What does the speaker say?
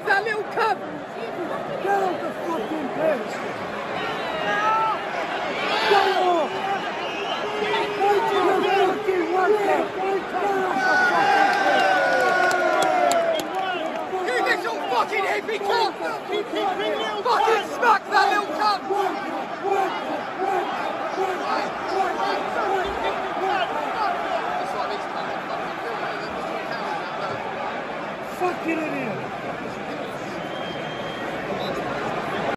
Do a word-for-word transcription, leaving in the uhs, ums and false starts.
that little cunt! Get off the fucking pitch! Get off! Go to the fucking worker! You little fucking hippie cunt!